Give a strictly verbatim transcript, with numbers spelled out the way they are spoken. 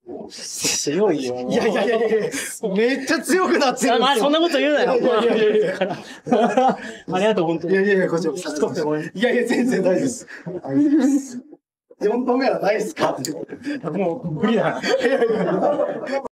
強いよ。 いやいやいやいや、めっちゃ強くなってるんですよ。 あ、そんなこと言うなよ。 いやいやいやいや。 ありがとう、本当に。 いやいやいや、こっちも。いやいや、全然大丈夫です。よんどめはないっすか？ もう無理だ。